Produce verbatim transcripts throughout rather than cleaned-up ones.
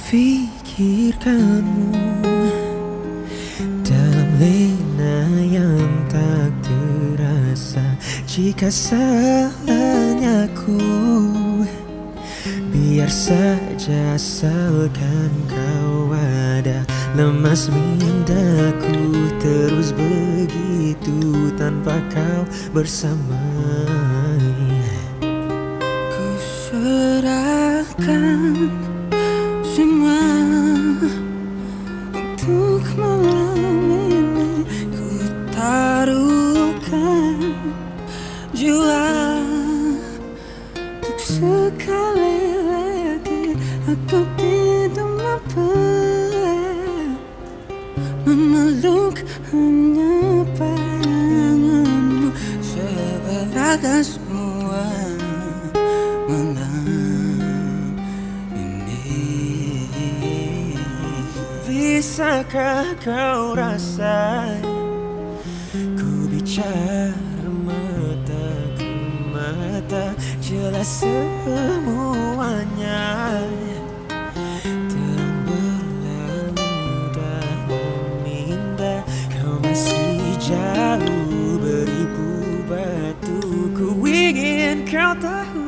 Fikirkanmu dalam lena yang tak terasa. Jika salahnya ku, biar saja asalkan kau ada. Lemas mindaku terus begitu tanpa kau bersamai. Ku serahkan semua untuk malam ini. Ku taruhkan jiwa untuk sekali lagi. Aku tidak mampu memeluk hanya bayanganmu. Seberagam semua malam ini. Bisakah kau rasa ku bicara mata ke mata, jelas semuanya. Terang berlalu dah meminda, kau masih jauh beribu batu. Ku ingin kau tahu,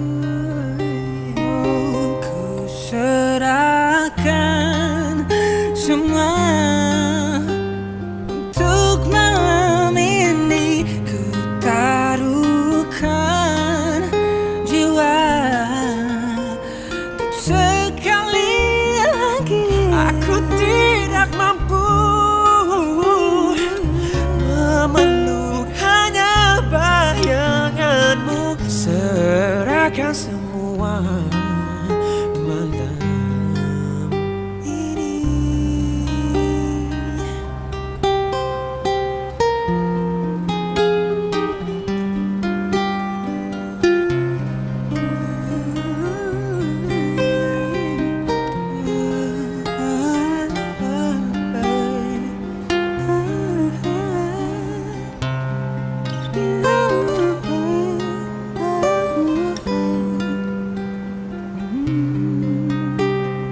ku serahkan semua untuk malam ini. Ku taruhkan jiwa untuk sekali lagi. Aku tidak mampu memeluk hanya bayanganmu. Serahkan semua malam ini.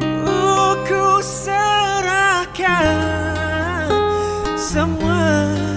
Oh, ku serahkan semua